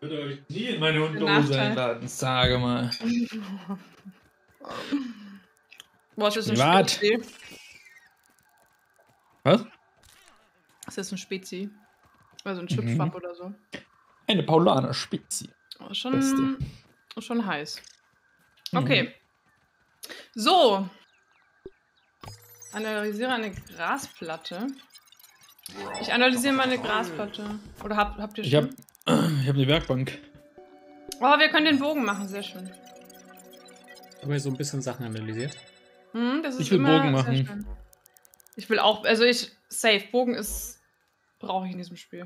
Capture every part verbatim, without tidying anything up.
Ich würde euch nie in meine Hundehose einladen, sage mal. Was ist ein Privat. Spezi? Was? Ist das ein Spezi? Also ein Chipschwapp Mhm. oder so? Eine Paulaner Spezi. Oh, schon, Beste. schon heiß. Mhm. Okay. So. Analysiere eine Grasplatte. Ich analysiere meine Grasplatte. Oder habt, habt ihr Ich schon? hab, ich hab eine Werkbank. Oh, wir können den Bogen machen, sehr schön. Haben wir so ein bisschen Sachen analysiert? Hm, das ist Ich will immer Bogen sehr machen. schön. Ich will auch, also ich, safe, Bogen ist, brauche ich in diesem Spiel.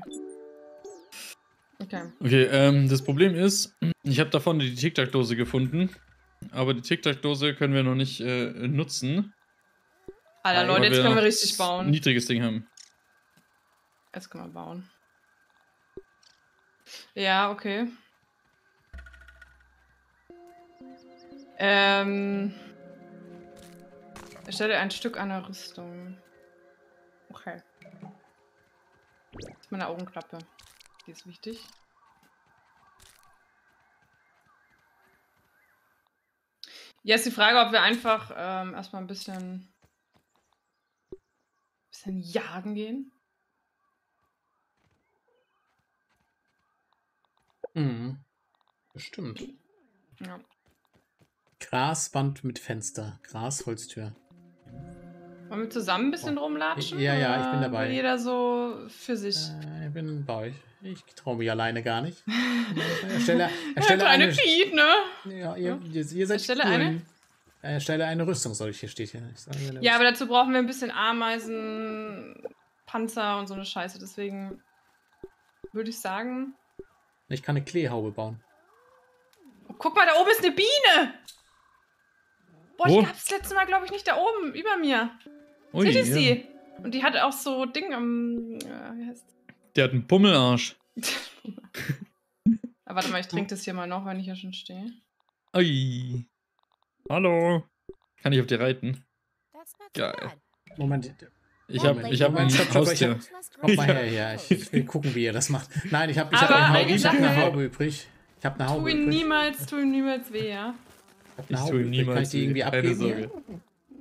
Okay. Okay, ähm, das Problem ist, ich habe davon die Tic-Tac-Dose gefunden, aber die Tic-Tac-Dose können wir noch nicht äh, nutzen. Alter, weil Leute, jetzt wir können wir noch richtig bauen. Ein niedriges Ding haben. Jetzt können wir bauen. Ja, okay. Ähm. Erstelle ein Stück einer Rüstung. Okay. Das ist meine Augenklappe. Die ist wichtig. Jetzt die Frage, ob wir einfach ähm, erstmal ein bisschen, bisschen jagen gehen. Mhm. Bestimmt. Ja. Graswand mit Fenster. Grasholztür. Wollen wir zusammen ein bisschen rumlatschen? Ja, ja, ich bin oder dabei. will jeder so für sich. Äh, ich bin bei euch. Ich traue mich alleine gar nicht. Erstelle, erstelle Ja, kleine eine. Piet, ne? Ja, ihr, ihr, ihr seid Erstelle cool. eine? Erstelle eine Rüstung, soll ich hier steht hier. Ich sage, Ja, aber dazu brauchen wir ein bisschen Ameisen, Panzer und so eine Scheiße. Deswegen würde ich sagen. ich kann eine Kleehaube bauen. Oh, guck mal, da oben ist eine Biene! Boah, Wo? die gab's das letzte Mal, glaube ich, nicht da oben, über mir. Ui, Seht ihr ja. sie? Und die hat auch so Ding am. Äh, wie heißt Der hat einen Pummelarsch. Aber warte mal, ich trinke das hier mal noch, wenn ich hier schon stehe. Ui. Hallo. Kann ich auf dir reiten? Geil. Moment. Ich hab, ich hab ein Moment, stopp, stopp, ich Haustier. hab- Kommt mal her, ja. Ich, ich will gucken, wie ihr das macht. Nein, ich habe ich hab Aber eine, eine Haube, ich hab eine Sache- Haube übrig. Ich habe eine Tu Haube ihm übrig. niemals, tu ihm niemals weh, ja? Ich, hab Ich eine Haube tue ihm übrig. Kann ich niemals die irgendwie weh, keine abgeben? Sorge. Hier?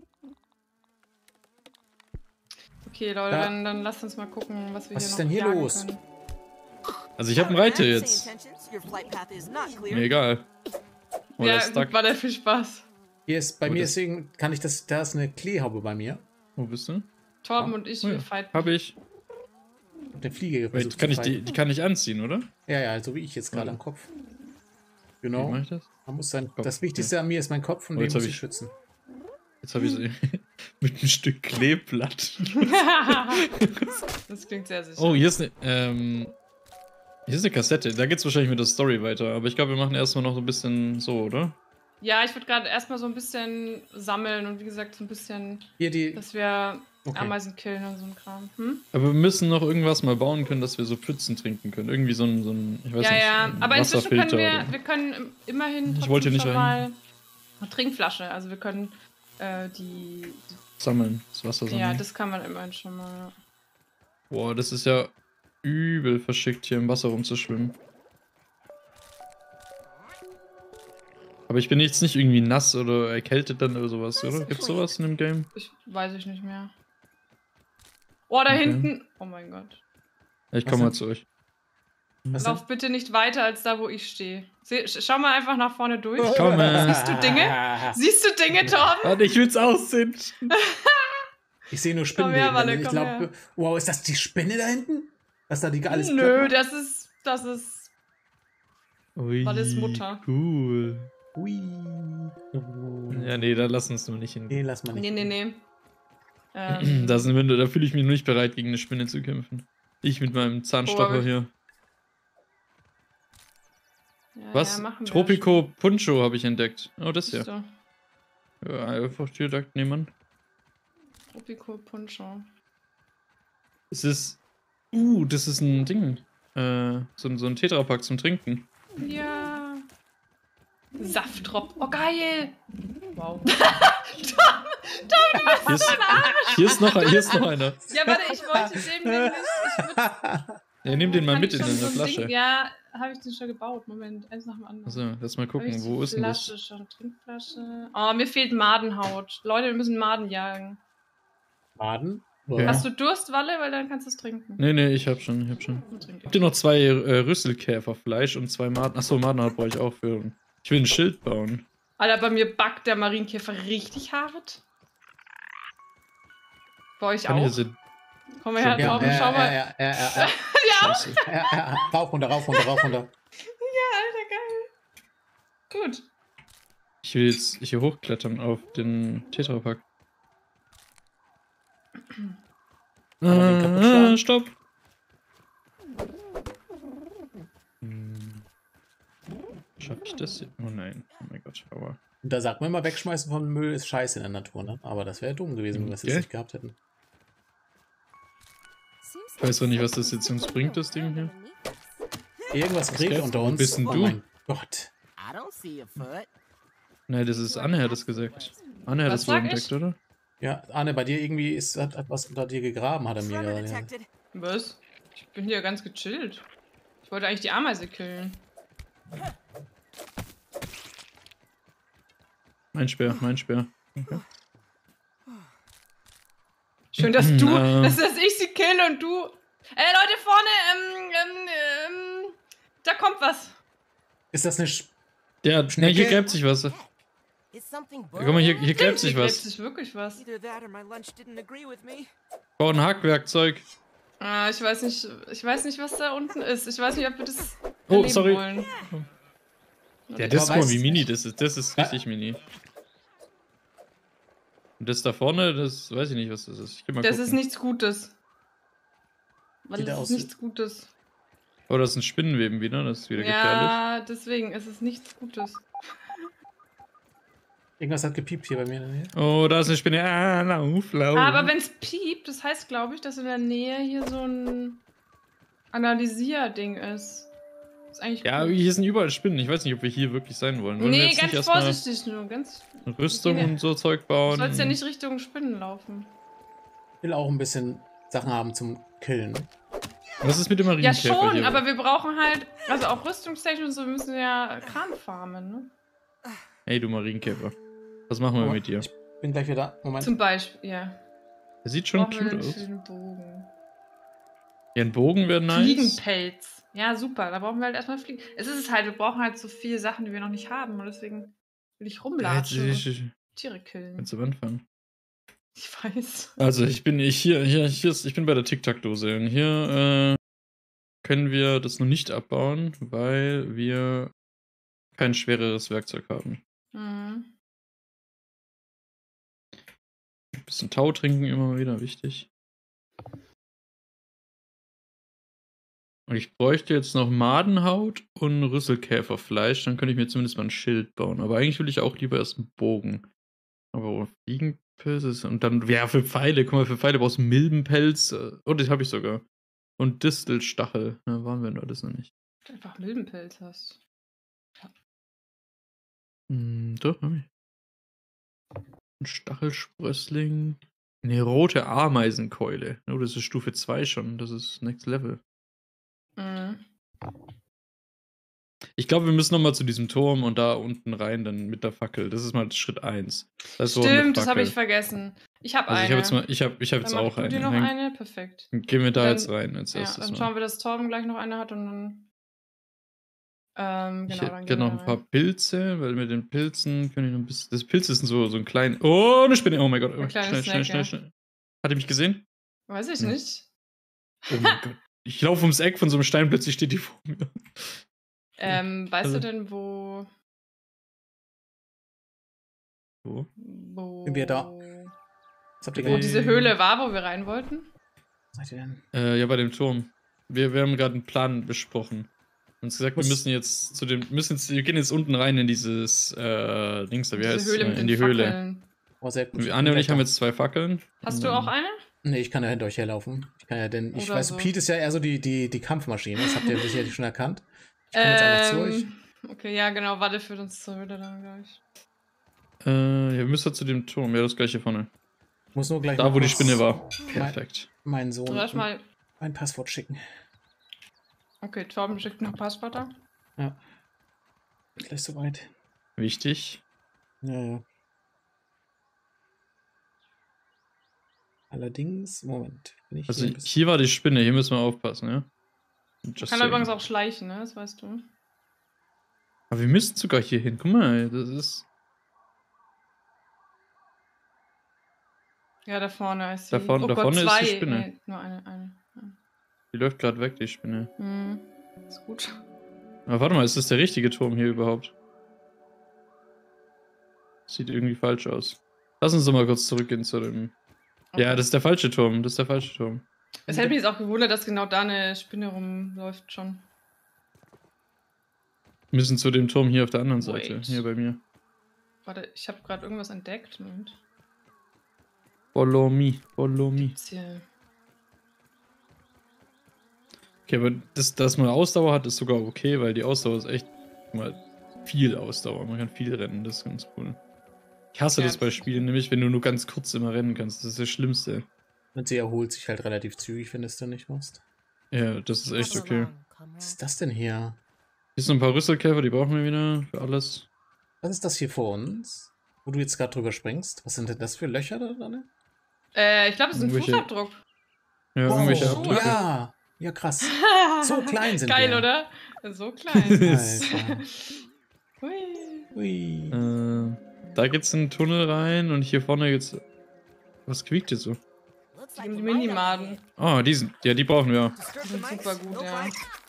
Okay, Leute, Da- dann, dann lasst uns mal gucken, was wir Was hier ist noch denn hier jagen los? können. Also ich hab einen Reiter jetzt. Mir egal. Oder Ja, stuck. gut, war der viel Spaß. Hier ist, bei Wo mir das- deswegen kann ich das, da ist eine Kleehaube bei mir. Wo bist du? Torben und ich, Oh ja. wir fighten. Hab ich. Und der Fliege Wait, versucht kann zu ich die, fighten. die kann ich anziehen, oder? Ja, ja, so wie ich jetzt gerade Warte. am Kopf. Wie Genau. mach ich das? Man muss sein, Kopf, das Wichtigste an mir ist mein Kopf und Oh, den jetzt muss hab ich ich- schützen. Jetzt habe ich sie mit einem Stück Kleeblatt. Das klingt sehr sicher. Oh, hier ist eine, ähm, hier ist eine Kassette. Da geht's wahrscheinlich mit der Story weiter. Aber ich glaube, wir machen erstmal noch so ein bisschen so, oder? Ja, ich würde gerade erstmal so ein bisschen sammeln und wie gesagt so ein bisschen, Hier die. dass wir Okay. Ameisen killen und so ein Kram. Hm? Aber wir müssen noch irgendwas mal bauen können, dass wir so Pfützen trinken können. Irgendwie so ein, so ein ich weiß Ja, nicht, ja, ein aber inzwischen können Wasserfilter wir, oder- wir können im- immerhin Ich trotzdem wollte nicht schon rein. mal eine Trinkflasche, also wir können äh, die, sammeln, das Wasser die sammeln. ja, das kann man immerhin schon mal. Boah, das ist ja übel verschickt, hier im Wasser rumzuschwimmen. Aber ich bin jetzt nicht irgendwie nass oder erkältet dann oder sowas, oder? Gibt's sowas in dem Game? Ich weiß ich nicht mehr. Oh, da Okay. hinten. Oh mein Gott. Ja, ich Was komm mal denn? zu euch. Was Lauf bitte nicht weiter als da, wo ich stehe. Seh- sch- Schau mal einfach nach vorne durch. Komme. Siehst du Dinge? Siehst du Dinge, Torben? Warte, ich will's aussehen. Ich sehe nur Komm Spinnen. her, neben Walle, mir. Ich komm glaube, wow, ist das die Spinne da hinten? Was da die alles platt Nö, macht? das ist. Das ist. Ui, Wallis Mutter. Cool. Ui. Ja, nee, da lass uns nur nicht hin. Nee, lass mal nicht. Nee, nee, nee. Ähm, Da, sind wir, da fühle ich mich nur nicht bereit, gegen eine Spinne zu kämpfen. Ich mit meinem Zahnstocher Oh, aber- hier. ja, Was? Ja, machen wir Tropico Puncho habe ich entdeckt. Oh, das schon. hier. So, Ja, einfach hier direkt nehmen. Tropico Puncho. Es ist. Uh, das ist ein Ding. Äh, so, ein- so ein Tetrapack zum Trinken. Ja. Safttropf. Oh, geil. Wow. Hier ist, hier ist, noch, hier ist noch einer. Ja, warte, ich wollte dem nämlich. Ich würd, Ja, nimm den mal kann mit ich in schon der so ein Flasche. Ding, ja, habe ich den schon gebaut? Moment, eins nach dem anderen. Also, lass mal Hab gucken, ich die wo ist denn Flasche das? schon? Trinkflasche. Oh, mir fehlt Madenhaut. Leute, wir müssen Maden jagen. Maden? Ja. Hast du Durst, Walle? Weil dann kannst du es trinken. Nee, nee, ich hab schon, ich hab schon. Dann trink Habt ihr noch zwei äh, Rüsselkäferfleisch und zwei Maden? Achso, Madenhaut brauche ich auch für. Ich will ein Schild bauen. Alter, bei mir backt der Marienkäfer richtig hart. Bei euch Kann auch? ich jetzt den- Komm mal her, Ja, Torben, ja, schau ja, mal. ja, ja, ja, ja. Ja, auch. Scheiße. Ja, ja, ja. Rauf, runter, rauf, runter, rauf, runter. Alter, geil. Gut. Ich will jetzt hier hochklettern auf den Tetrapack. wir den kaputt Ah, schlagen? stopp! Hm. Schaff ich das hier? Oh nein. Oh mein Gott, aber. Und da sagt man immer, wegschmeißen von Müll ist scheiße in der Natur, ne? Aber das wäre dumm gewesen, wenn wir es jetzt Gell? nicht gehabt hätten. Ich weiß doch nicht, was das jetzt uns bringt, das Ding hier. Irgendwas Was gräbt gibt's? unter Wo uns. bist denn Oh du? mein Gott. I don't see a foot. Nein, das ist Anne, hat das gesagt. Anne hat Was das wohl sag entdeckt, ich? oder? Ja, Arne, bei dir irgendwie ist, hat, hat was unter dir gegraben, hat er mir Tremor gerade gesagt. detected. Was? Ich bin hier ganz gechillt. Ich wollte eigentlich die Ameise killen. Mein Speer, mein Speer. Schön, dass du, Ähm. dass, dass ich sie kill und du. Ey, Leute, vorne, ähm, ähm, ähm, da kommt was. Ist das eine Sch Ja, ne, Schnecke? hier gräbt sich was. Is something Guck mal, hier, hier Stimmt, gräbt hier sich gräbt was. sich wirklich was. Either that or my lunch didn't agree with me. Bau ein Hackwerkzeug. Ah, ich weiß nicht, ich weiß nicht, was da unten ist. Ich weiß nicht, ob wir das Oh, erleben sorry. wollen. Ja, das ist Aber mal weißt- wie mini das ist. Das ist richtig mini. Und das da vorne, das weiß ich nicht, was das ist. Ich geh mal Das gucken. ist nichts Gutes. Weil Sieht das aus ist wie- nichts Gutes. Oh, das ist ein Spinnenweben wieder, das ist wieder gefährlich. Ja, deswegen ist es nichts Gutes. Irgendwas hat gepiept hier bei mir in der Nähe. Oh, da ist eine Spinne. Ah, lauf, lauf. Aber wenn es piept, das heißt, glaube ich, dass in der Nähe hier so ein Analysier-Ding ist. Ist eigentlich Ja, cool. hier sind überall Spinnen. Ich weiß nicht, ob wir hier wirklich sein wollen. Wollen wir Nee, jetzt ganz nicht erstmal vorsichtig nur. Ganz. Rüstung wir gehen ja- und so Zeug Du bauen? sollst ja nicht Richtung Spinnen laufen. Ich will auch ein bisschen Sachen haben zum Killen. Was ist mit dem Ja, Marienkäfer schon, hier? aber wir brauchen halt. Also auch rüstungstechnisch und so, wir müssen ja Kran farmen, ne? Hey, du Marienkäfer. Was machen wir Oh, mit dir? Ich bin gleich wieder da. Moment. Zum Beispiel, ja. Der sieht schon Brauchen wir cute einen aus. schönen Bogen. Ja, ein Bogen wäre nice. Fliegenpelz. Ja, super. Da brauchen wir halt erstmal Fliegen. Es ist es halt, wir brauchen halt so viele Sachen, die wir noch nicht haben. Und deswegen will ich Ja, jetzt, rumlatschen ich, und ich, Tiere killen. ganz am Anfang. Ich weiß. Also ich bin ich hier, hier, hier ist, ich bin bei der Tic-Tac-Dose. Und hier äh, können wir das noch nicht abbauen, weil wir kein schwereres Werkzeug haben. Mhm. Ein bisschen Tau trinken immer mal wieder, wichtig. Und ich bräuchte jetzt noch Madenhaut und Rüsselkäferfleisch, dann könnte ich mir zumindest mal ein Schild bauen. Aber eigentlich will ich auch lieber erst einen Bogen. Aber Fliegenpilze ist- und dann, ja, für Pfeile, guck mal, für Pfeile brauchst du Milbenpelz. äh, Oh, das habe ich sogar. Und Distelstachel. Da waren wir nur das noch nicht. Du einfach Milbenpelz hast. Hm, doch, hab ich. Ein Stachelsprössling. Eine rote Ameisenkeule. Oh, das ist Stufe zwei schon. Das ist Next Level. Mhm. Ich glaube, wir müssen nochmal zu diesem Turm und da unten rein, dann mit der Fackel. Das ist mal Schritt eins. Das ist so eine Stimmt, das habe ich Fackel. vergessen. Ich habe Also eine. ich habe jetzt mal, ich habe ich hab jetzt Dann mach auch du eine. dir noch Dann eine? Perfekt. Gehen wir da Dann- jetzt rein als Ja, erstes dann mal. schauen wir, dass Torben gleich noch eine hat und dann. Ähm, Ich genau, hätte dann gerne gehen wir noch ein da paar rein. Pilze, weil mit den Pilzen können ich noch ein bisschen. Das Pilz ist so, so ein klein. Oh, eine Spinne. Oh mein Gott. Eine kleine Schnell, schnell, Snack, schnell, ja. schnell. Hat er mich gesehen? Weiß ich Hm. nicht. Oh mein Gott. Ich laufe ums Eck von so einem Stein, plötzlich steht die vor mir. Ähm, weißt Also- du denn, wo. So. Wo. Sind wir da? Was habt ihr Wo gemacht? diese Höhle war, wo wir rein wollten? Was seid ihr denn? Äh, ja, bei dem Turm. Wir, wir haben gerade einen Plan besprochen. Uns gesagt, Was? wir müssen jetzt zu dem, müssen jetzt, wir gehen jetzt unten rein in dieses äh, Dings da, wie Diese heißt Höhle mit äh, in den die Höhle. Fackeln. Oh, sehr gut. Anne und ich haben jetzt. jetzt zwei Fackeln. Hast Und du dann- auch eine? Nee, ich kann ja hinter euch herlaufen. Ich kann ja denn. Ich Oder weiß, so. Pete ist ja eher so die, die, die Kampfmaschine. Das habt ihr sicherlich schon erkannt. Ich komme jetzt einfach zu euch. Ähm, okay, ja, genau. Warte, führt uns zur Höhle dann gleich. Äh, ja, wir müssen zu dem Turm. Ja, das gleiche vorne. Ich muss nur gleich. Da, mal wo die kurz Spinne war. Mein, Perfekt. meinen Sohn Soll ich mal. ein Passwort schicken. Okay, Torben schickt noch Passwörter. Ja. Gleich soweit. Wichtig. Ja, ja. Allerdings, Moment. Bin ich Also hier ein bisschen- hier war die Spinne, hier müssen wir aufpassen, ja? Man Just kann saying. übrigens auch schleichen, ne? Das weißt du. Aber wir müssen sogar hier hin. Guck mal, das ist. Ja, da vorne ist Da sie. vorne- oh da Gott, vorne ist zwei. die Spinne. Nee, nur eine. eine. Ja. Die läuft gerade weg, die Spinne. Hm. Ist gut. Aber warte mal, ist das der richtige Turm hier überhaupt? Sieht irgendwie falsch aus. Lass uns doch mal kurz zurückgehen zu dem. Okay. Ja, das ist der falsche Turm. Das ist der falsche Turm. Es hätte mich jetzt auch gewundert, dass genau da eine Spinne rumläuft schon. Wir müssen zu dem Turm hier auf der anderen Seite. Wait. Hier bei mir. Warte, ich habe gerade irgendwas entdeckt. Moment. Follow me. Follow me. Ist hier. Okay, aber das, dass man Ausdauer hat, ist sogar okay, weil die Ausdauer ist echt mal viel Ausdauer. Man kann viel rennen, das ist ganz cool. Ich hasse Ja, das bei das ist Spielen, nämlich wenn du nur ganz kurz immer rennen kannst. Das ist das Schlimmste. Und sie erholt sich halt relativ zügig, wenn du es dann nicht machst. Ja, das ist echt okay. Was ist das denn hier? Hier sind noch ein paar Rüsselkäfer, die brauchen wir wieder für alles. Was ist das hier vor uns? Wo du jetzt gerade drüber springst? Was sind denn das für Löcher da drin? Äh, ich glaube, das ist ein Irgendwelche- Fußabdruck. Ja, Wow, irgendwelche Schuhe. Abdrücke. Ja, ja krass. So klein sind Geil, wir. oder? So klein. Alter. Hui. Ui. Äh, da geht's in den Tunnel rein und hier vorne geht's. Was quiekt hier so? Die Minimaden. Oh, die sind. Ja, die brauchen wir. Die sind super gut, ja.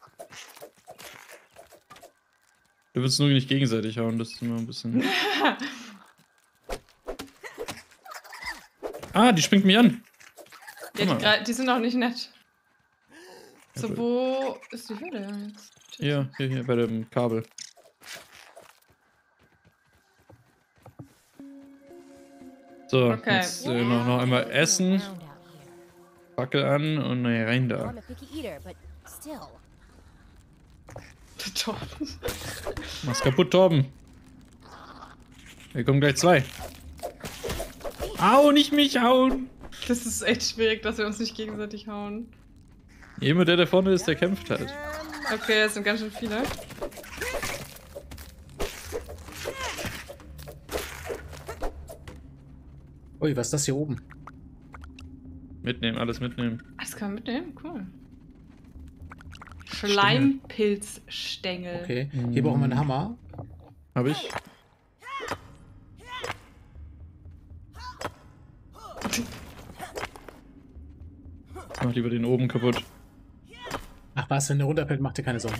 Du willst nur nicht gegenseitig hauen, das ist immer ein bisschen. Ah, die springt mich an. Ja, Guck die, mal. gra- die sind auch nicht nett. So, Ja, wo ist die Höhle jetzt? Hier, hier, hier, bei dem Kabel. So, Okay. jetzt äh, noch, noch einmal essen, Fackel an und na ja, rein da. I'm a picky eater, but still. Doch. Mach's kaputt, Torben. Hier kommen gleich zwei. Au, nicht mich hauen! Das ist echt schwierig, dass wir uns nicht gegenseitig hauen. Jemand, der da vorne ist, der kämpft halt. Okay, es sind ganz schön viele. Ui, was ist das hier oben? Mitnehmen, alles mitnehmen. Ah, das kann man mitnehmen? Cool. Schleimpilzstängel. Okay, hier brauchen wir einen Hammer. Hab ich? Ich mach lieber den oben kaputt. Ach was, wenn der runterfällt, macht dir keine Sorgen.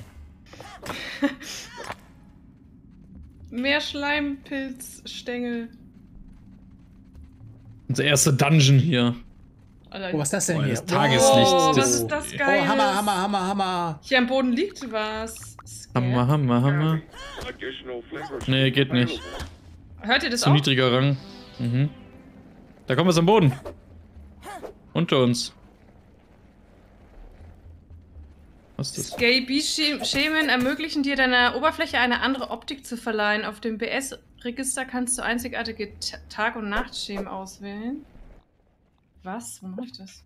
Mehr Schleimpilzstängel. Unser erster Dungeon hier. Alter, Oh, was ist das denn Boah, hier? das Tageslicht. Oh, das was ist das geil? Oh, Hammer, Hammer, Hammer, Hammer. Hier am Boden liegt was. Hammer, Hammer, Hammer. Nee, geht nicht. Hört ihr das Zu auch? niedriger Rang. Mhm. Da kommt was am Boden. Unter uns. Was ist das? Scaby-Schemen ermöglichen dir deiner Oberfläche eine andere Optik zu verleihen. Auf dem B S-Register kannst du einzigartige T- Tag- und Nachtschemen auswählen. Was? Wo mache ich das?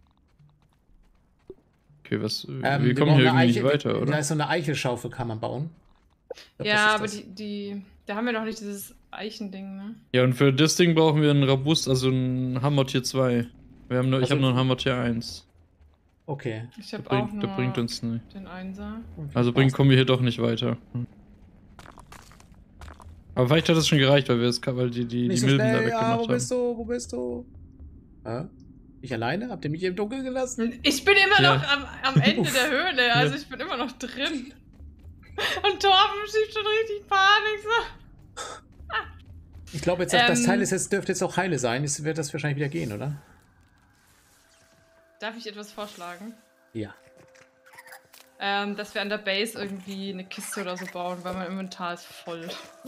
Okay, was? Ähm, wir wir kommen brauchen hier eine irgendwie nicht Eiche- weiter, Da oder? ist so eine Eichelschaufel, kann man bauen. Ich glaub, Ja, das aber ist das. die, die. Da haben wir noch nicht dieses Eichending, ne? Ja, und für das Ding brauchen wir einen Robust, also einen Hammer Tier zwei. Wir haben nur, ich Also- habe nur einen Hammer Tier eins. Okay. Ich Der habe auch bringt, nur der bringt uns nicht. den Einser. Also bringt, kommen wir hier doch nicht weiter. Hm. Aber vielleicht hat es schon gereicht, weil wir es, weil die, die, die Nicht so Milben da schnell, ja, weggemacht wo haben. bist du, wo bist du? Hä? Ich alleine? Habt ihr mich im Dunkeln gelassen? Ich bin immer Ja. noch am, am Ende der Höhle, also ich bin immer noch drin. Und Torben schiebt schon richtig Panik. So. Ich glaube jetzt, das Ähm. Teil ist jetzt, dürfte jetzt auch heile sein. Es wird das wahrscheinlich wieder gehen, oder? Darf ich etwas vorschlagen? Ja. Ähm, dass wir an der Base irgendwie eine Kiste oder so bauen, weil mein Inventar ist voll.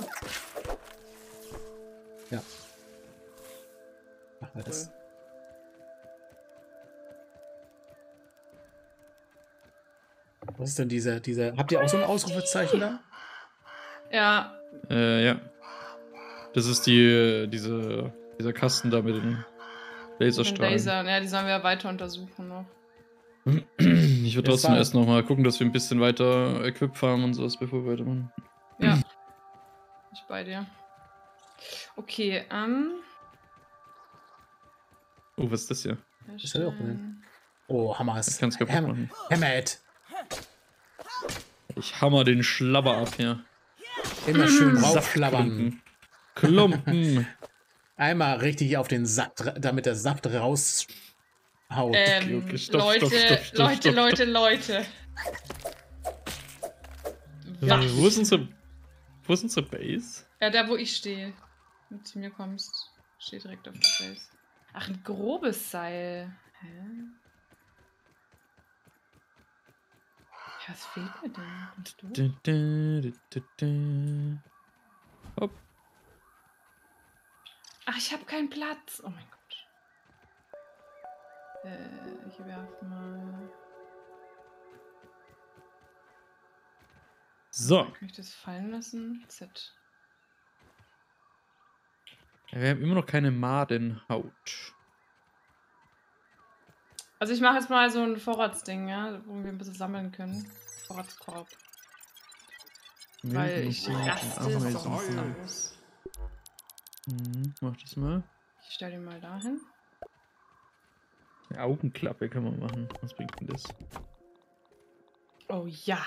Ja. Machen wir das. Cool. Was ist denn dieser, dieser. Habt ihr auch so ein Ausrufezeichen da? Ja, Äh, ja. Das ist die, diese, dieser Kasten da mit den den Laserstrahlen. Laser, ja, die sollen wir ja weiter untersuchen noch. Ich Ich würde Das trotzdem war- erst noch mal gucken, dass wir ein bisschen weiter Equip farmen und sowas, bevor wir weitermachen. Ja. Ich bei dir. Okay, ähm. Oh, was ist das hier? Ist ja auch herstellen. Oh, Hammer. Ich kann's kaputt Hammer. machen. Hammer it. Ich hammer den Schlabber ab hier. Immer schön raufschlabbern. Saftklumpen. Klumpen. Einmal richtig auf den Saft, damit der Saft raushaut. Ähm, okay, stopp, Leute, stopp, stopp, stopp, Leute, stopp, Leute, Leute. Ja, Was? wo ist unsere, wo ist unsere Base? Ja, da wo ich stehe. Wenn du zu mir kommst, steht direkt auf der Base. Ach, ein grobes Seil. Hä? Ja, was fehlt mir denn? Und du? Du, du, du, du, du. Hopp. Ach, ich habe keinen Platz. Oh mein Gott. Äh, ich werfe mal. So. Kann ich das fallen lassen? Z. Wir haben immer noch keine Madenhaut. Also ich mache jetzt mal so ein Vorratsding, ja, wo wir ein bisschen sammeln können. Vorratskorb. Weil ich raste sonst aus. Mhm, mach das mal. Ich stelle den mal dahin. Eine Augenklappe kann man machen. Was bringt denn das? Oh ja.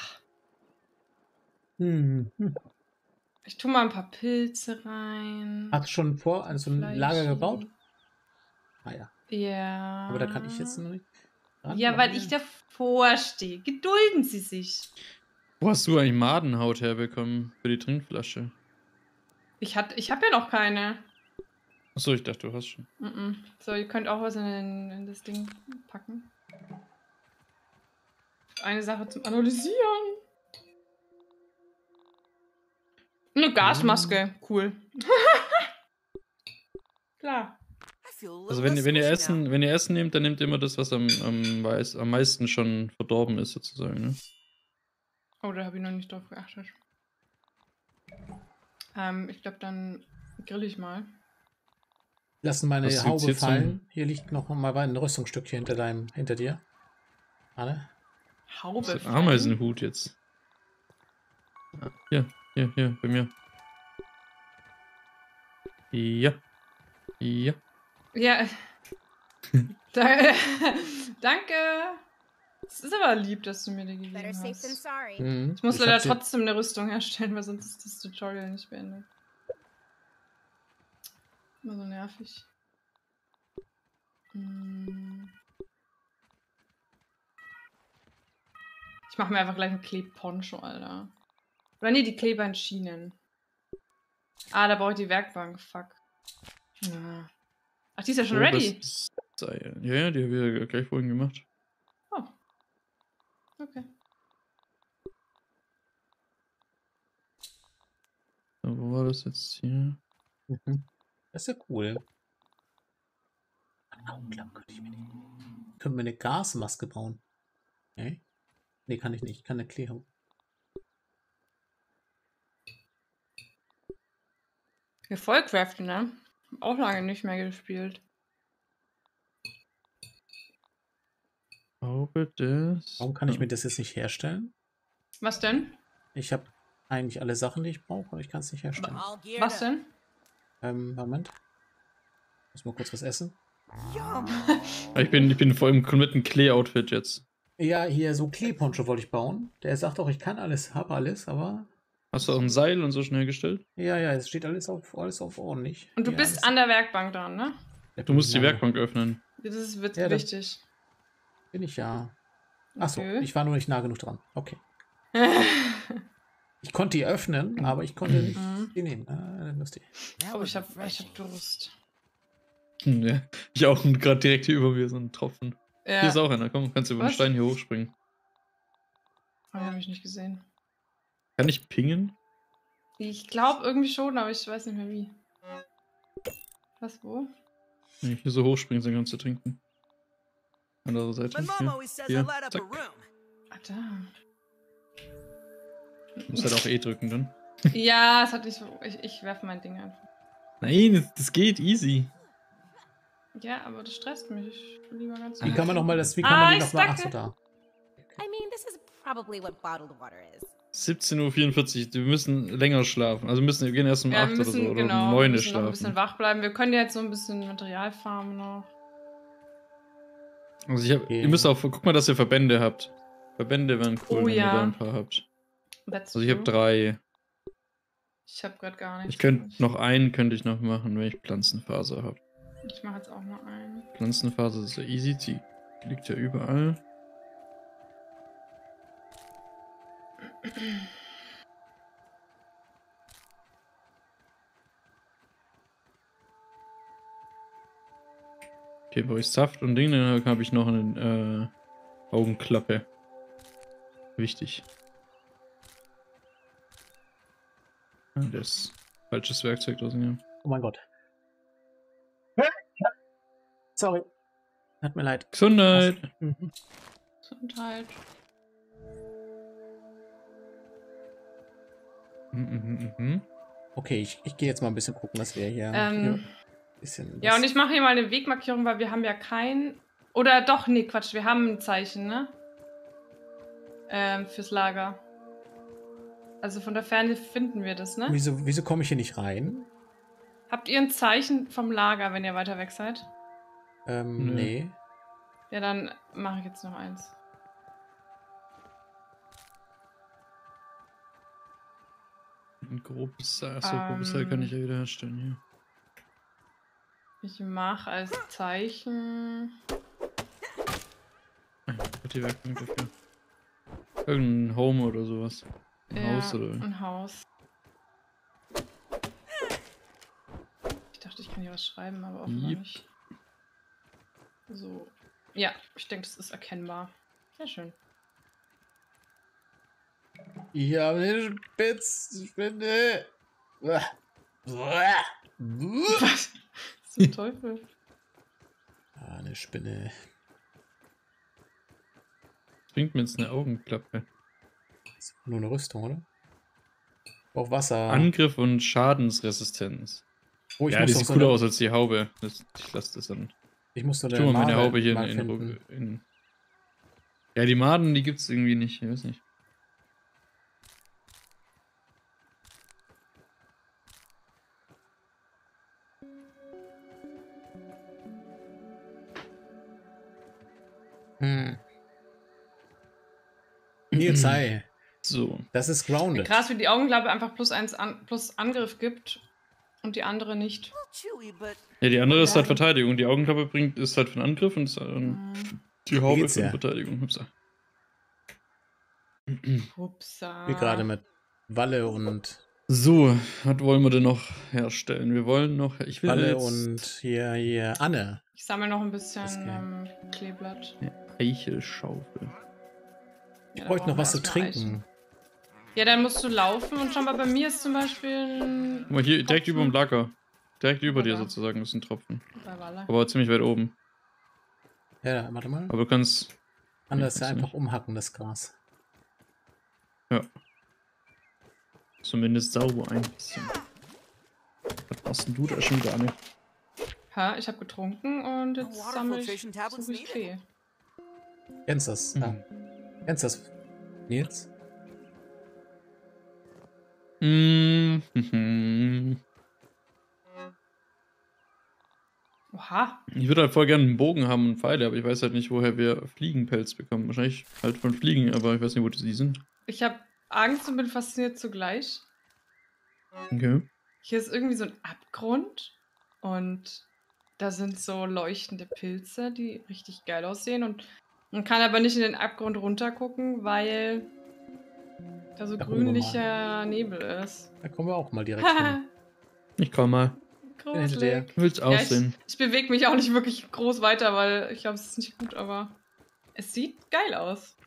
Hm. Ich tue mal ein paar Pilze rein. Hast du schon vor, also ein Fleisch. Lager gebaut? Ah ja. Ja. Aber da kann ich jetzt noch nicht. ran, Ja, weil weil- ich davor stehe. Gedulden Sie sich. Wo hast du eigentlich Madenhaut herbekommen für die Trinkflasche? Ich, hat, ich habe ja noch keine. Achso, ich dachte, du hast schon. Mm -mm. So, ihr könnt auch was in, den, in das Ding packen. Eine Sache zum Analysieren. Eine Gasmaske. Cool. Klar. I feel a little Also wenn, ihr- wenn ihr squishy Essen, now. wenn ihr Essen nehmt, dann nehmt ihr immer das, was am, am, weiß, am meisten schon verdorben ist, sozusagen. Ne? Oh, da habe ich noch nicht drauf geachtet. Ähm, ich glaube, dann grill ich mal. Lassen meine Was gibt's Haube hier zum- fallen. Hier liegt noch mal ein Rüstungsstück hier hinter deinem, hinter dir. Anne? Haube. Das ist ein fallen. Ameisenhut jetzt. Ah, Hier, hier, hier, bei mir. Ja. Ja. Ja. Da, danke. Es ist aber lieb, dass du mir die gegeben Better safe than hast. sorry. Mhm. Ich muss hab leider sie- trotzdem eine Rüstung herstellen, weil sonst ist das Tutorial nicht beendet. Immer so nervig. Hm. Ich mache mir einfach gleich einen Klebponcho, Alter. Oder nee, die Klebeinschienen. Ah, da brauche ich die Werkbank. Fuck. Ja. Ach, die ist ja schon ready. Grobes Seil. Ja, ja, die haben wir gleich vorhin gemacht. Oh. Okay. So, wo war das jetzt hier? Mhm. Das ist ja cool. Augenklappe könnte ich mir nicht. Können wir eine Gasmaske bauen? Nee? Nee, kann ich nicht. Ich kann eine Klärung. Wir Vollcraften, ne? Hab auch lange nicht mehr gespielt. Glaube das. Warum kann ich mir das jetzt nicht herstellen? Was denn? Ich habe eigentlich alle Sachen, die ich brauche, aber ich kann es nicht herstellen. All geared Was up. denn? Ähm, Moment. Muss mal kurz was essen. Yum. Ich bin, ich bin voll im kompletten Klee-Outfit jetzt. Ja, hier so Kleeponcho wollte ich bauen. Der sagt auch, ich kann alles, habe alles, aber Hast du auch ein Seil und so schnell hergestellt? ja, ja, es steht alles auf, alles auf ordentlich. Und du ja, bist alles- an der Werkbank dran, ne? Ja, Du musst die ja, Werkbank öffnen. Das ist wit- Ja, das- wichtig. Bin ich ja. Achso, Okay. ich war nur nicht nah genug dran. Okay. Ich konnte die öffnen, aber ich konnte nicht Mhm. die nehmen. Ah, lustig. That Oh, was ich hab, ich refreshing. hab Durst. Hm, ja. Ich auch gerade direkt hier über mir so einen Tropfen. Ja. Hier ist auch einer. Komm, kannst du über den Was? Stein hier hochspringen. Oh, hab ich nicht gesehen. Kann ich pingen? Ich glaube irgendwie schon, aber ich weiß nicht mehr wie. Was, wo? Wenn ich hier so hochspringen, dann kannst du trinken. Andere Seite. My mom Hier. always says Hier. I light up a Zack. room. Ah, da. Du musst halt auch E drücken dann. Ja, es hat nicht so. Ich, ich werfe mein Ding einfach. Nein, das, das geht easy. Ja, aber das stresst mich. Ich will lieber ganz Wie kann man noch mal das, wie kann Ah, man die ich noch mal, stacke. achso, da. I mean, this is probably what bottled water is. siebzehn Uhr vierundvierzig, wir müssen länger schlafen. Also müssen, wir gehen erst um Ja, acht wir müssen, oder so. Oder genau, um wir neun müssen noch ein bisschen schlafen. wach bleiben. Wir können ja jetzt so ein bisschen Material farmen noch. Also ich hab, Okay. ihr müsst auch, guck mal, dass ihr Verbände habt. Verbände wären cool, Oh wenn ja. ihr da ein paar habt. That's Also ich habe true. drei. Ich habe gerade gar nichts. Ich könnte noch einen könnte ich noch machen, wenn ich Pflanzenfaser habe. Ich mache jetzt auch mal einen. Pflanzenfaser ist ja easy, die liegt ja überall. Okay, brauche ich Saft und Ding, dann habe ich noch eine äh, Augenklappe. Wichtig. Ah, das falsches Werkzeug draußen, ja. Oh mein Gott. Sorry. Hat mir leid. Gesundheit! Mhm. Gesundheit. Mhm, mhm, mhm. Okay, ich, ich gehe jetzt mal ein bisschen gucken, was wir hier. Ähm, hier ein bisschen Ja, was- und ich mache hier mal eine Wegmarkierung, weil wir haben ja kein... Oder doch, nee, Quatsch, wir haben ein Zeichen, ne? Ähm, fürs Lager. Also von der Ferne finden wir das, ne? Wieso, wieso komme ich hier nicht rein? Habt ihr ein Zeichen vom Lager, wenn ihr weiter weg seid? Ähm, Nö. nee. Ja, dann mache ich jetzt noch eins. Ein grobes Seil, achso, grobes Seil Ähm. kann ich ja wieder herstellen, hier. Ich mache als Zeichen... Ah, ich hab die Werkbank dafür. Irgendein Home oder sowas. Ein ja, Haus oder. ein Haus. Ich dachte, ich kann hier was schreiben, aber offenbar Yep. nicht. So. Ja, ich denke, das ist erkennbar. Sehr schön. Ich habe eine Spitzspinne. Uah. Uah. Uah. Was? Zum Teufel. Ah, eine Spinne. Bringt mir jetzt eine Augenklappe. Das ist nur eine Rüstung, oder? Auch Wasser. Angriff und Schadensresistenz. Oh, ich Ja, muss die doch sieht so cooler eine- aus als die Haube. Das, ich lasse das dann. Ich muss nur Tu mal meine Made Haube hier in, mal in, finden. in. Ja, die Maden, die gibt's irgendwie nicht. Ich weiß nicht. Hm. Nils, hi. So. Das ist grounded. Krass, wie die Augenklappe einfach plus eins an, plus Angriff gibt und die andere nicht. Chewy, but Ja, die andere ist Ja. halt Verteidigung. Die Augenklappe bringt ist halt für den Angriff und ist, ähm, Hm. die Haube geht's für die ja? Verteidigung. Hupsa. Hupsa. Wie gerade mit Walle und So, was wollen wir denn noch herstellen? Wir wollen noch. Ich will Walle jetzt und hier, hier Anne. Ich sammle noch ein bisschen Das ist geil. ähm, Kleeblatt. eine Eichelschaufel. Ich Ja, da bräuchte noch brauchen wir was zu erstmal trinken. Eichen. Ja, dann musst du laufen und schau mal, bei mir ist zum Beispiel ein Guck mal, hier direkt über dem Lager. Direkt über dir Oder? sozusagen ist ein Tropfen. bei Walle. Aber ziemlich weit oben. Ja, warte mal. Aber du kannst. Anders Ja, ja kannst du einfach umhacken, das Gras. Ja. Zumindest sauber ein bisschen. Was machst denn du da schon gar nicht? Ha, ich habe getrunken und jetzt Water sammle ich filtration tablets suche ich needed? Tee. Kennst das? Mhm. Ah. Kennst das? Nils? Mm, mhm. Oha. Ich würde halt voll gerne einen Bogen haben und Pfeile, aber ich weiß halt nicht, woher wir Fliegenpelz bekommen. Wahrscheinlich halt von Fliegen, aber ich weiß nicht, wo die sind. Ich habe Angst und bin fasziniert zugleich. Okay. Hier ist irgendwie so ein Abgrund und da sind so leuchtende Pilze, die richtig geil aussehen und man kann aber nicht in den Abgrund runtergucken, weil da so Da gucken wir mal. grünlicher Nebel ist. Da kommen wir auch mal direkt hin. Ich komm mal. hinter dir. Gruselig. Wie will's Ja, ich aussehen? ich bewege mich auch nicht wirklich groß weiter, weil ich glaube, es ist nicht gut, aber es sieht geil aus.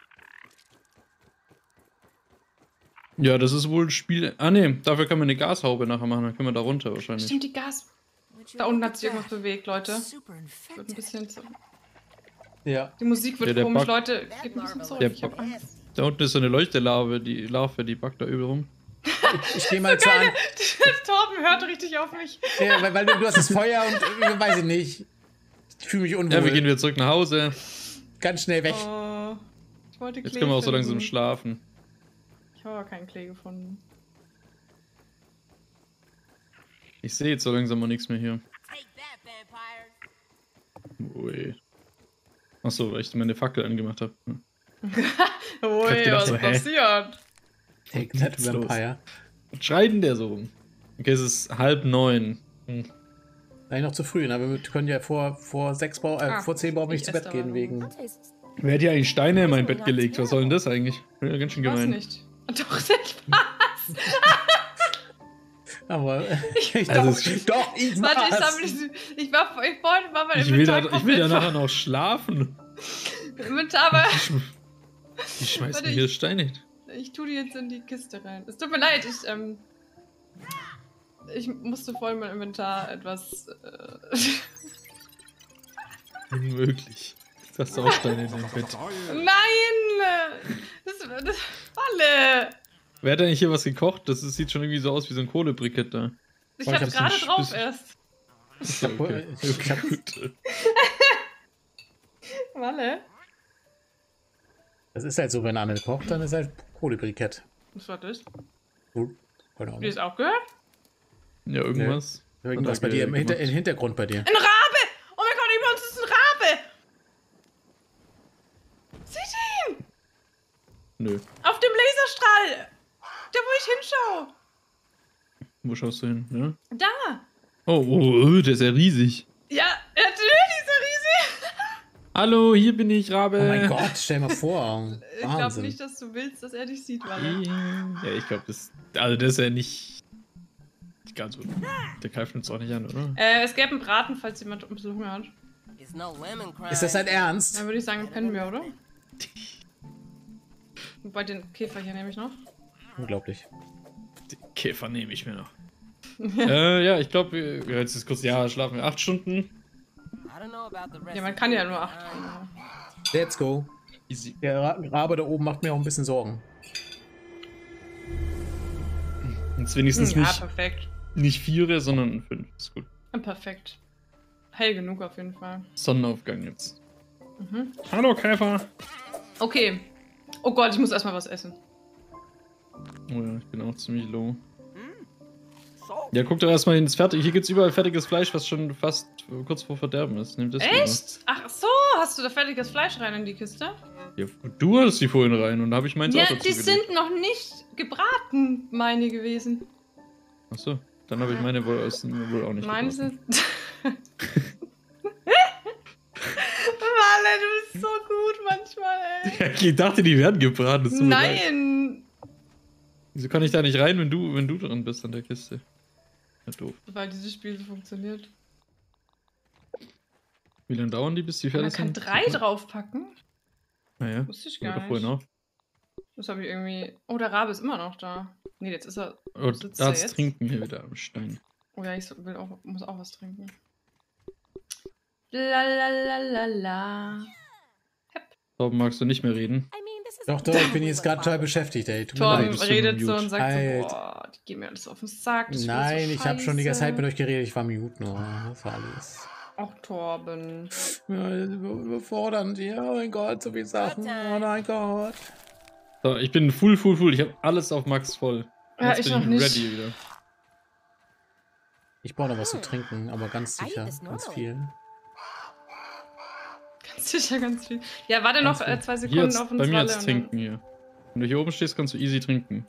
Ja, das ist wohl ein Spiel. Ah, ne, dafür kann man eine Gashaube nachher machen. Dann können wir da runter wahrscheinlich. Stimmt, die Gas. would you Da unten look hat at sich irgendwas that? bewegt, Leute. Super Wird ein infected. bisschen zu Ja. Die Musik wird Ja, der komisch, Bug- Leute. That Geht ein bisschen larva zurück. Der Ich hab Bug- Angst. Da unten ist so eine Leuchtelarve, die Larve, die backt da übel rum. Ich, ich gehe mal zu an. Torben hört richtig auf mich. Ja, weil, weil du, du hast das Feuer und äh, weiß ich nicht. Ich fühle mich unwohl. Ja, wir gehen wieder zurück nach Hause. Ganz schnell weg. Oh, Ich wollte Klee Jetzt können wir auch so langsam finden. schlafen. Ich habe aber keinen Klee gefunden. Ich sehe jetzt so langsam mal nichts mehr hier. Take that, vampires. Ui. Achso, weil ich meine Fackel angemacht habe. Hm. Ui, gedacht was so, hä? passiert? Take that Was ist los? Vampire. Was schreit denn der so rum? Okay, es ist halb neun. Hm. Nein, noch zu früh, ne? Wir können ja vor, vor sechs Bau, äh, Ah, vor zehn brauchen wir ich nicht zu esse Bett da gehen mal wegen. That tastes Wer hat hier eigentlich Steine in mein Bett gelegt? Was soll denn das eigentlich? Ja, ganz schön Weiß gemein. nicht. Doch, sehr Spaß. Aber ich Also doch, es- doch, ich Warte, ich, war's. sammle, ich, war, ich wollte mal mein Ich will, da, Inventar ich will da komplett nachher noch schlafen. ver- Inventar, aber Die, schm die schmeißen Warte, hier ich- Steine hin. ich tue die jetzt in die Kiste rein. Es tut mir leid, ich, ähm, ich musste vorhin mein Inventar etwas, äh, Unmöglich. Jetzt hast du auch Steine in deinem Bett. nein! Das, das Falle! Wer hat eigentlich hier was gekocht? Das ist, sieht schon irgendwie so aus wie so ein Kohlebrikett da. Ich Oh, ich hab hab's gerade nicht- drauf bisschen- erst. Ich hab, Okay. ich, ich hab, Gut. Falle? das ist halt so, wenn Anne kocht, dann ist halt Kohlebrikett. Was war das? Gut, keine Habt ihr Ahnung. das auch gehört? Ja, irgendwas. Irgendwas Hat bei er dir im, Hinter, gemacht. im Hintergrund bei dir. Ein Rabe! Oh mein Gott, über uns ist ein Rabe! Seht ihr ihn? Nö. Auf dem Laserstrahl! Da, wo ich hinschaue! Wo schaust du hin? Ja? Da! Oh, oh, oh, der ist ja riesig. Ja, natürlich ist er riesig! Hallo, hier bin ich, Rabe. Oh mein Gott, stell mal vor. Ich glaube Wahnsinn. nicht, dass du willst, dass er dich sieht, Walle. Ja, ich glaube, das. Also, das ist ja nicht. nicht ganz so. Der greift uns auch nicht an, oder? Äh, es gäbe einen Braten, falls jemand ein bisschen Hunger hat. It's no lemon crime. Ist das dein Ernst? Dann würde ich sagen, pennen wir, oder? Wobei den Käfer hier nehme ich noch. Unglaublich. Den Käfer nehme ich mir noch. äh, ja, ich glaube, jetzt ist kurz. Ja, schlafen wir acht Stunden. I don't know about the rest Ja, man of kann ja you, nur acht. uh, Let's go. Easy. Der Ra- Rabe da oben macht mir auch ein bisschen Sorgen. Jetzt wenigstens Ja, nicht, perfekt. nicht vier, sondern fünf. Ist gut. Ja, perfekt. Hell genug auf jeden Fall. Sonnenaufgang jetzt. Mhm. Hallo, Käfer. Okay. Oh Gott, ich muss erstmal was essen. Oh ja, ich bin auch ziemlich low. so, Ja, guck doch erstmal ins Fertig. Hier gibt's überall fertiges Fleisch, was schon fast kurz vor Verderben ist. Nimm das lieber. Echt? Ach so, hast du da fertiges Fleisch rein in die Kiste? Ja, du hast die vorhin rein und da habe ich meins Ja, auch dazu die gelegt. sind noch nicht gebraten, meine gewesen. Achso, dann habe ich meine wohl, aus, wohl auch nicht Meine gebraten. sind. Malle, du bist so gut manchmal, ey. Ich dachte, die werden gebraten. Das tut mir leid. Nein! Wieso kann ich da nicht rein, wenn du, wenn du drin bist an der Kiste? Ja, doof. Weil dieses Spiel so funktioniert. Wie lange dauern die, bis die Man fertig kann sind? drei draufpacken. Naja, Wusste ich ja, gar doch vorhin nicht. auch. Das habe ich irgendwie. Oh, der Rabe ist immer noch da. Nee, jetzt ist er. Oh, Sitzt da er hat's jetzt? Trinken hier wieder am Stein. Oh ja, ich so- will auch, muss auch was trinken. La la la la la. Torben, magst du nicht mehr reden? I mean, this is Doch, doch, ich bin jetzt gerade total beschäftigt, ey. Tut mir Torben leid. bist du redet nur so mute. und sagt Alter. so, boah, die gehen mir alles auf den Sack. das ist Nein, so ich habe schon die ganze Zeit mit scheiße. euch geredet. Ich war mute nur. Das war alles. Auch Torben. Ja, überfordernd. Ja, oh mein Gott, so viele Sachen. Oh mein Gott. So, ich bin full, full, full. Ich habe alles auf Max voll. Ja, Jetzt ich bin noch nicht. ready wieder. Ich brauche noch was zu trinken, aber ganz I eat sicher. this Ganz normally. viel. Ganz sicher, ganz viel. Ja, warte noch Ganz äh, viel. zwei Hier Sekunden jetzt, auf uns bei mir alle. jetzt und dann- trinken hier. Wenn du hier oben stehst, kannst du easy trinken.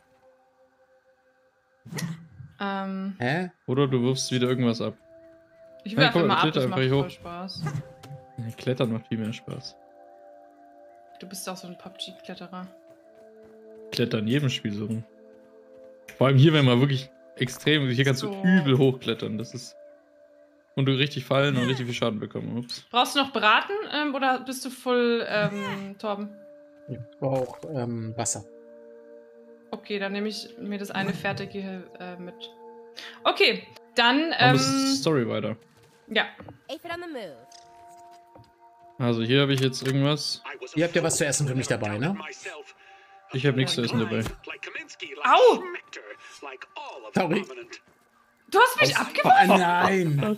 Ähm, Hä? Oder du wirfst wieder irgendwas ab. ich Nein, werfe komm, immer ab, kletter das macht einfach hier voll hoch. Spaß. Ja, Klettern macht viel mehr Spaß. Du bist auch so ein P U B G-Kletterer. Klettern in jedem Spiel so rum. Vor allem hier, wenn man wirklich extrem, hier kannst du So. übel hochklettern. Das ist. Und du richtig fallen und richtig viel Schaden bekommen. Ups. Brauchst du noch Braten ähm, oder bist du voll, ähm, Torben? Ich brauche auch ähm, Wasser. Okay, dann nehme ich mir das eine fertige hier, äh, mit. Okay, dann, Ähm, ähm, Story weiter. ja. Aphid on the move. Also hier habe ich jetzt irgendwas. Ihr habt ja was zu essen für mich dabei, ne? Ich habe nichts zu essen dabei. Au! Sorry. Du hast mich Oh, abgeworfen! nein!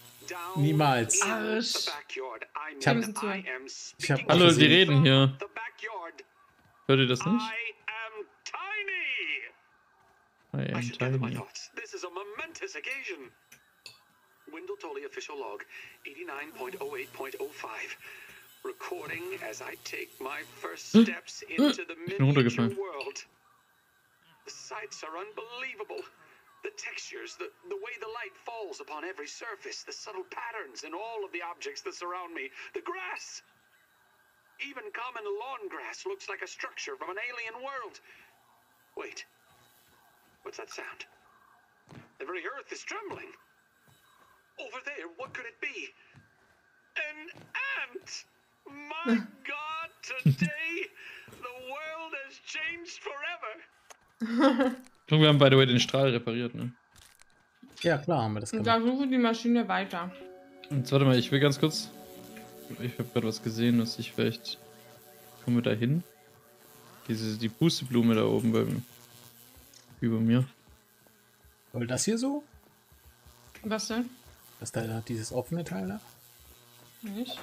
Niemals. Arsch. Ich hab- müssen zuhören. Ich hab Hallo, aus die Versehen- reden hier. backyard. Hört ihr das nicht? I am tiny. I I am should gather my tiny. thoughts. This is a momentous occasion. Wendell Tully official log eighty-nine point oh eight point oh five. Recording as I take my first steps into the Ich bin miniature runtergefallen. world. The sights are unbelievable. The textures, the, the way the light falls upon every surface, the subtle patterns in all of the objects that surround me, the grass. Even common lawn grass looks like a structure from an alien world. Wait, what's that sound? The very earth is trembling. Over there, what could it be? An ant! My God, today the world has changed forever. Wir haben, by the way, den Strahl repariert, ne? Ja, klar haben wir das Und gemacht. da suche die Maschine weiter. Und jetzt, warte mal, ich will ganz kurz. Ich habe gerade was gesehen, dass ich vielleicht. Kommen wir da hin? Diese, die Pusteblume da oben beim. Über mir. Soll das hier so? Was denn? Das da dieses offene Teil da? Nicht?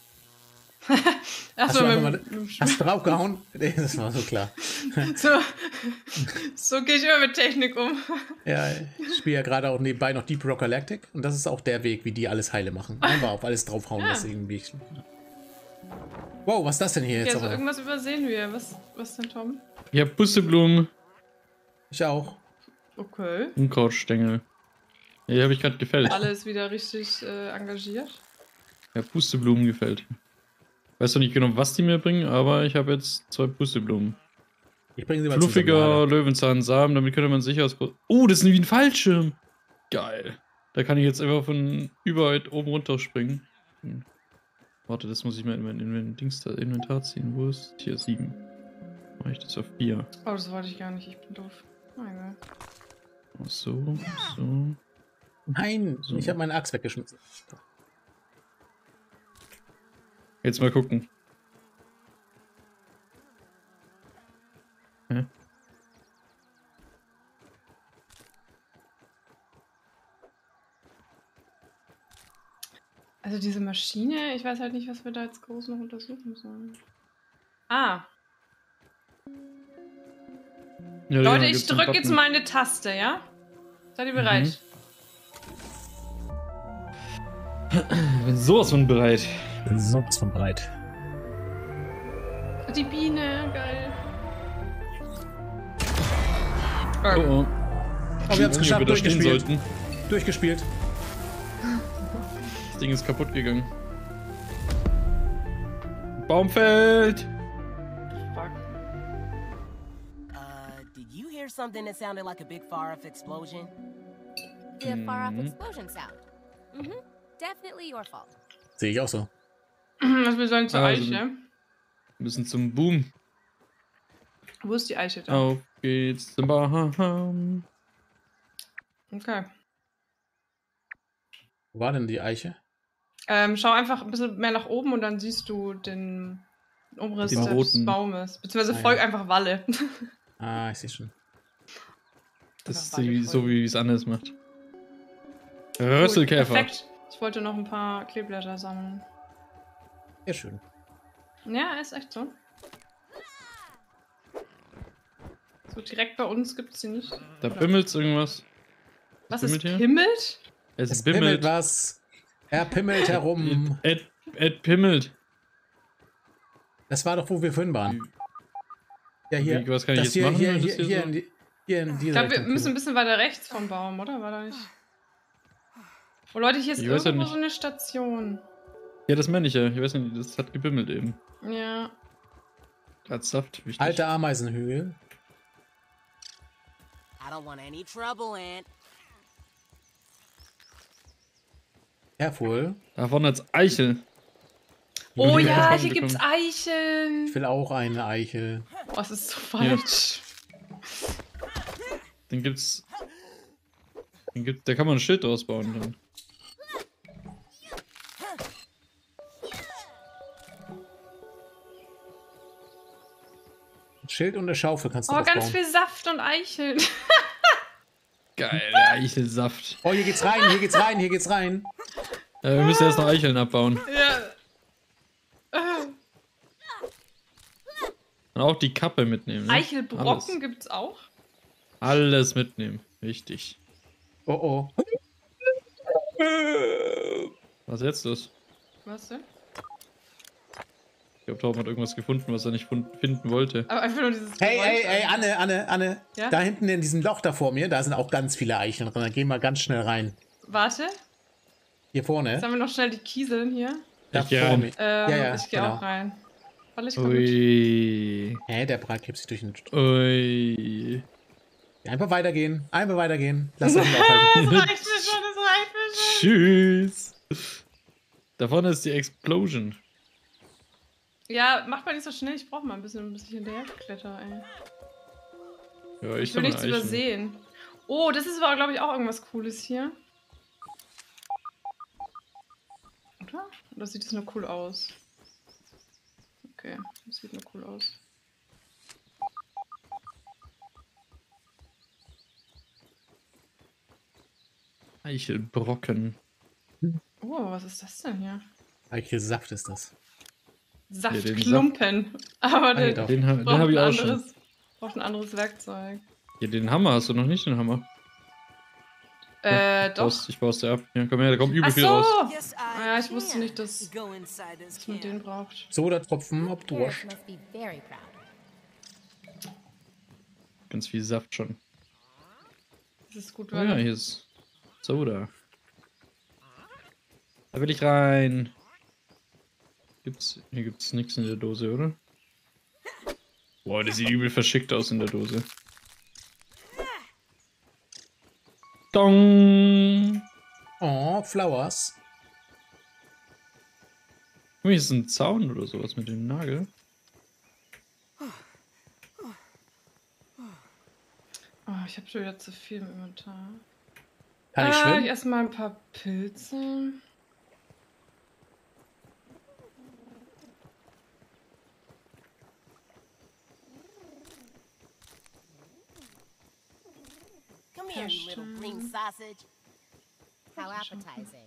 Hast Achso, du mit, einfach mal, mit, mit hast du draufgehauen? Nee, das war so klar. so, so gehe ich immer mit Technik um. Ja, ich spiele ja gerade auch nebenbei noch Deep Rock Galactic und das ist auch der Weg, wie die alles heile machen. Einfach auf alles draufhauen, Ja. was irgendwie. Wow, was ist das denn hier Okay, jetzt? also aber? irgendwas übersehen wir. Was, was denn, Tom? Ich habe Pusteblumen, Ich auch. Okay. Unkrautstängel. Ja, die habe ich gerade gefällt. Alles wieder richtig äh, engagiert. Ja, Pusteblumen gefällt. Weiß doch nicht genau, was die mir bringen, aber ich habe jetzt zwei Pusteblumen. Ich bringe sie mal Fluffiger zusammen. Löwenzahnsamen, damit könnte man sicher aus. Oh, das ist wie ein Fallschirm. Geil. Da kann ich jetzt einfach von überall oben runter springen. Hm. Warte, das muss ich mal in mein, in mein Dings da, Inventar ziehen. Wo ist hier sieben? Mache ich das auf vier. Oh, das wollte ich gar nicht. Ich bin doof. Oh, egal. So, so. Nein, So. ich habe meine Axt weggeschmissen. Jetzt mal gucken. Hä? Also diese Maschine, ich weiß halt nicht, was wir da jetzt groß noch untersuchen sollen. Ah, Ja, Leute, ja, ich gibt's einen drücke jetzt Button. mal eine Taste, ja? Seid ihr bereit? Ich bin sowas von bereit. Sowas von breit. Die Biene, geil. Oh, oh. Oh, wir haben es Wenn geschafft, wir da stehen durchgespielt. sollten. Durchgespielt. Das Ding ist kaputt gegangen. Baum fällt! Fuck. Uh, did you hear something that sounded like a big far-off explosion? The far-off Mhm. explosion sound. Mm-hmm. Definitely your fault. Sehe ich auch so. Was wir sollen zur Also, Eiche? Wir müssen zum Boom. Wo ist die Eiche da? Auf geht's zum Baum. Okay. Wo war denn die Eiche? Ähm, schau einfach ein bisschen mehr nach oben und dann siehst du den Umriss Den des roten. Baumes. Beziehungsweise Ah, folg ja. einfach Walle. Ah, ich sehe schon. Das Einfach ist Walle die, so, folgen. wie es anders macht. Gut, Rösselkäfer. perfekt. Ich wollte noch ein paar Kleeblätter sammeln. Sehr schön. Ja, ist echt so. So direkt bei uns gibt es sie nicht. Da Oder? bimmelt's irgendwas. Was bimmelt ist hier? Pimmelt? Es, Es bimmelt. pimmelt was. Er pimmelt herum. Ed, Ed pimmelt. Das war doch, wo wir vorhin waren. Ja, hier. Wie, was kann ich das jetzt hier, machen, hier, wenn hier, das hier hier, so- in die, hier in Ich dieser glaube, wir Richtung müssen ein pimmelt. bisschen weiter rechts vom Baum, oder? War da nicht? Oh Leute, hier ist Ich weiß ja irgendwo nicht. so eine Station. Ja, das meine ich ja. Ich weiß nicht, das hat gebimmelt eben. Ja. Als Saft, wichtig. Alter Ameisenhügel. I don't want any trouble, Ant. Careful. Da vorne als Eichel. Oh Die ja, Farben hier gibt's bekommen. Eicheln. Ich will auch eine Eichel. Oh, das ist so falsch. Den gibt's. Den gibt, da kann man ein Schild draus bauen dann. Ein Schild und eine Schaufel kannst du Oh, draus ganz bauen. viel Saft und Eicheln. Geil, der Eichelsaft. Oh, hier geht's rein, hier geht's rein, hier geht's rein. Ja, wir müssen erst noch Eicheln abbauen. Ja. Und auch die Kappe mitnehmen. Ne? Eichelbrocken Alles. gibt's auch. Alles mitnehmen. Wichtig. Oh oh. Was jetzt los? Was denn? Ich glaube, Torben hat irgendwas gefunden, was er nicht fund- finden wollte. Aber einfach nur dieses Hey, Geräusch hey, hey, an. Anne, Anne, Anne. Ja? Da hinten in diesem Loch da vor mir, da sind auch ganz viele Eicheln drin. Da gehen wir ganz schnell rein. Warte, Hier vorne. sammeln wir noch schnell die Kieseln hier. Da Ich geh vor rein. mir. Ähm, Ja, ja, ich gehe genau. auch rein. Weil ich komm mit. Ui. Hä, der Brat kippt sich durch den... Ui. Einfach weitergehen. Einfach weitergehen. Lass uns aufhalten. Das reicht mir schon, das reicht mir schon. Tschüss. Da vorne ist die Explosion. Ja, mach mal nicht so schnell, ich brauch mal ein bisschen, bis ich hinterher kletter, ey. Ja, ich Ich will sammle nichts Eicheln. übersehen. Oh, das ist aber, glaube ich, auch irgendwas Cooles hier. Oder? Oder sieht das nur cool aus? Okay, das sieht nur cool aus. Eichelbrocken. Oh, was ist das denn hier? Eichelsaft ist das. Saftklumpen. Aber den, Alter. Den, ha- den braucht habe ich ein auch schon. anderes, braucht ein anderes Werkzeug. Ja, den Hammer hast du noch nicht, den Hammer. Äh, Ich doch. baust- Ich baust dir ab. Ja, komm her, da kommt übel Ach viel raus. so! Yes, I Ah, ja, ich wusste can nicht, dass go inside this dass man can. den braucht. Soda-Tropfen, ob Paris Durst. must be very proud. Ganz viel Saft schon. Das ist gut, Oh weil ja, hier ist Soda. Da will ich rein. Gibt's, hier gibt's nichts in der Dose, oder? Boah, das sieht übel verschickt aus in der Dose. Dong! Oh, Flowers. Guck mal, hier ist ein Zaun oder sowas mit dem Nagel. Oh, ich habe schon wieder zu viel im Inventar. Kann ich ah, schwimmen? erstmal ein paar Pilze. Come here, you little green sausage. How appetizing.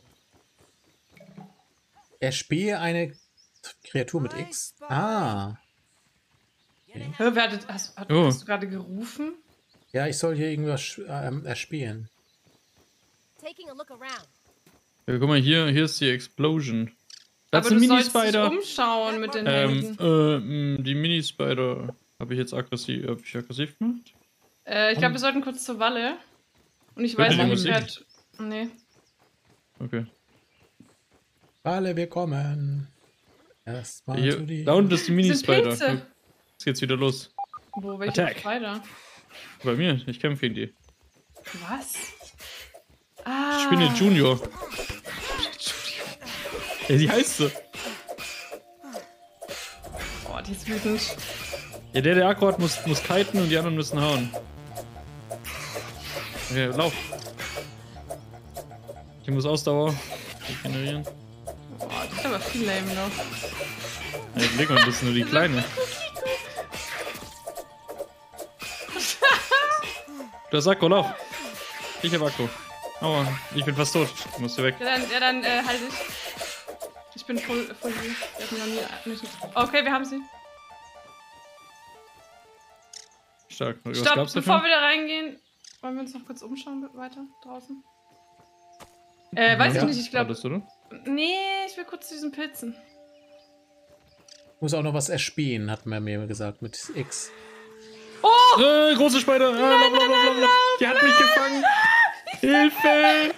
Erspähe eine Kreatur mit X. Ah. Hä, wer hat, hast, hat, Oh. hast du gerade gerufen? Ja, ich soll hier irgendwas sch- ähm, erspähen. Taking a look around. Ja, guck mal, hier, hier ist die Explosion. Das Aber ist du ein sollst dich Mini-Spider. umschauen mit den Ähm, Händen. äh, mh, die Mini-Spider. Habe ich jetzt aggressiv, hab ich aggressiv gemacht? Äh, ich glaube, wir sollten kurz zur Walle. Und ich Hört weiß ihr die nicht, wer... Musik? Nee. Okay. Alle, wir kommen. Erstmal zu Hier, dir. da unten ist die Das sind Mini-Spider. Pilze. Guck, Jetzt geht's wieder los. Wo, welche Attack. weiter? Bei mir, ich kämpfe gegen die. Was? Ah. Spinne Junior. Ja, die heißt so. Oh, die ist wütend. Ja, der, der Akku hat, muss, muss kiten und die anderen müssen hauen. Okay, lauf. Ich muss Ausdauer regenerieren. Boah, die ist aber viel lame noch. Ja, leg mal, das ist nur die kleine. Du hast Akku, lauf. Ich hab Akku. Aua, ich bin fast tot. Du musst hier weg. Ja, dann, ja, dann äh, halt ich. Ich bin voll, voll lieb. Wir hatten noch nie nicht. Okay, wir haben sie. Stark. Was Stopp, gab's bevor dafür? wir da reingehen, wollen wir uns noch kurz umschauen weiter draußen? Äh, weiß Ja, ich nicht, ich glaube. Alles, oder? Nee, ich will kurz zu diesen Pilzen. Muss auch noch was erspähen, hat man mir gesagt, mit X. Oh! Äh, große Spider! Äh, lauf, lauf, lauf, lauf, lauf. Die hat mich gefangen! Hilfe!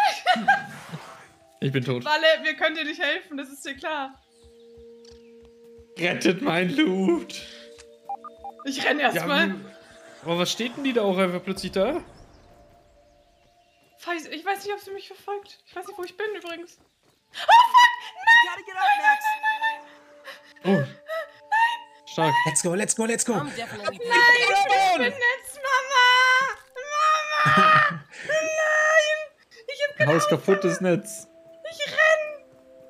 Ich bin tot. Walle, wir können dir nicht helfen, das ist dir klar. Rettet mein Loot! Ich renne Ja, erstmal. wie- aber was steht denn die da auch einfach plötzlich da? Ja, ich weiß nicht, ob sie mich verfolgt. Ich weiß nicht, wo ich bin übrigens. You gotta get up, Max. Oh. Stark. Let's go, let's go, let's go. I'm definitely paying Ich bin jetzt Mama! Mama! Nein! Ich hab Haus kaputtes Netz. Ich renn!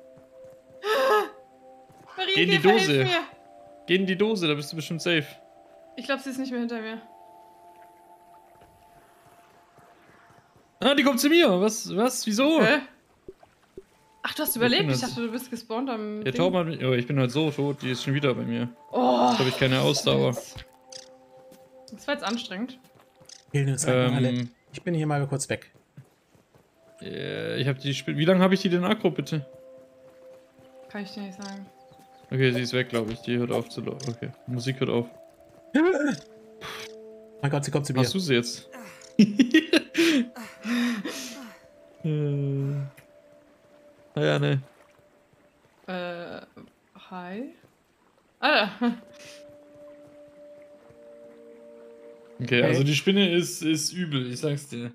Marie, Geh in die Käfer, Dose. hilf mir. Geh in die Dose, da bist du bestimmt safe. Ich glaube, sie ist nicht mehr hinter mir. Ah, die kommt zu mir. Was? Was? Wieso? Hä? Ach, Ach, du hast überlebt. bin Ich jetzt- dachte, du bist gespawnt am. Ja, Ding. Tauben hat mich, oh, ich bin halt so tot, die ist schon wieder bei mir. Oh. Jetzt habe ich keine Ausdauer. Das war jetzt anstrengend. Killen uns einfach alle. Ähm, Ich bin hier mal kurz weg. äh, ich habe die Spin Wie lange habe ich die denn aggro, bitte? Kann ich dir nicht sagen. Okay, sie ist weg, glaube ich. Die hört auf zu laufen. Okay, Musik hört auf. Mein Gott, sie kommt zu mir. Hast du sie jetzt? äh. Naja, ne. Äh, hi. Ah, Okay, Hey. also die Spinne ist, ist übel, ich sag's dir.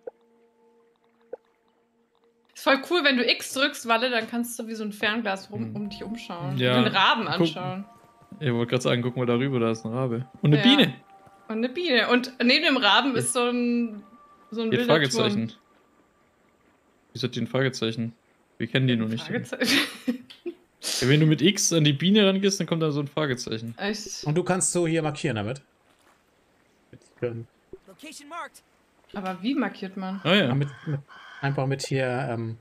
ist voll cool, wenn du X drückst, Walle, dann kannst du wie so ein Fernglas rum, Hm. um dich umschauen. Ja, Und den Raben guck- anschauen. Ich wollte gerade sagen, guck mal darüber, da ist ein Rabe. Und eine Ja. Biene. Und eine Biene. Und neben dem Raben Ja. ist so ein, so ein Hier wilder Fragezeichen. Wieso hat die ein Fragezeichen? Wir kennen die Turm. noch nicht. Fragezeichen. Ja, wenn du mit X an die Biene rangehst, dann kommt da so ein Fragezeichen. Echt? Und du kannst so hier markieren damit. Mit, ähm, Location marked. Aber wie markiert man? Ah ja. mit, mit, einfach mit hier ähm,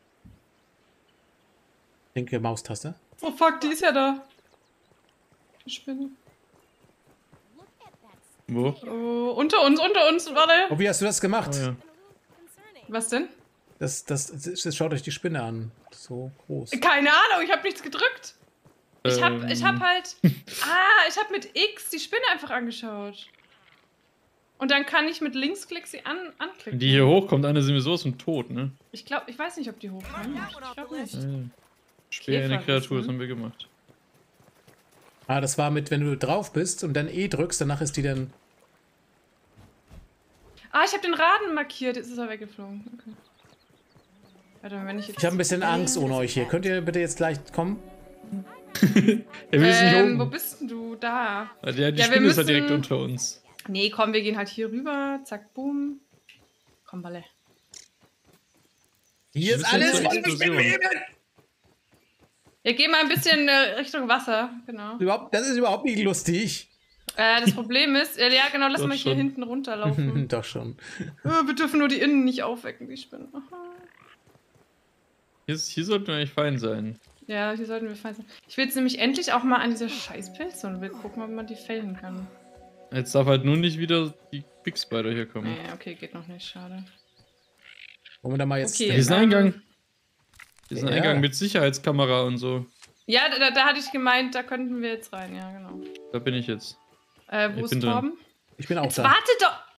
linke Maustaste. Oh fuck, die ist ja da. Die Spinne. Look at that. Wo? Oh, unter uns, unter uns, warte. Oh, wie hast du das gemacht? Ah, ja. And a little concerning. Was denn? Das, das, das, das schaut euch die Spinne an. So groß. Keine Ahnung, ich habe nichts gedrückt. Ich hab, ich hab Ähm. halt. Ah, ich hab mit X die Spinne einfach angeschaut. Und dann kann ich mit Linksklick sie an, anklicken. Wenn die hier hochkommt, eine sind wir sowas von tot, ne? Ich glaube, ich weiß nicht, ob die hochkommen. Ich glaube nicht. Ja, ja. Speer eine Käfer Kreatur, das wissen. haben wir gemacht. Ah, das war mit, wenn du drauf bist und dann E drückst, danach ist die dann. Ah, ich habe den Raden markiert. Jetzt ist er weggeflogen. Okay. Warte mal, wenn ich jetzt. Ich habe ein bisschen Angst ohne euch hier. Könnt ihr bitte jetzt gleich kommen? Ja, wir sind ähm, nicht wo oben. bist denn du? Da. Ja, die die wir Spinne ist halt müssen- direkt unter uns. Nee, komm, wir gehen halt hier rüber. Zack, boom. Komm, Balle. Hier ist alles voll mit Spinnen. Ja, geh mal ein bisschen äh, Richtung Wasser. Genau. Überhaupt, das ist überhaupt nicht lustig. Äh, das Problem ist, äh, ja genau, lass Doch mal hier schon. hinten runterlaufen. Doch schon. äh, wir dürfen nur die Innen nicht aufwecken, die Spinnen. Aha. Hier, ist- hier sollten wir eigentlich fein sein. Ja, hier sollten wir fein sein. Ich will jetzt nämlich endlich auch mal an diese Scheißpilze und will gucken, ob man die fällen kann. Jetzt darf halt nur nicht wieder die Big Spider hier kommen. Nee, okay, geht noch nicht, schade. Wollen wir da mal jetzt. Okay. Hier ist ein ähm, Eingang. Hier ist ein Ja. Eingang mit Sicherheitskamera und so. Ja, da, da hatte ich gemeint, da könnten wir jetzt rein, ja, genau. Da bin ich jetzt. Äh, wo Ich ist bin drin. Torben? Ich bin auch Jetzt da. warte doch!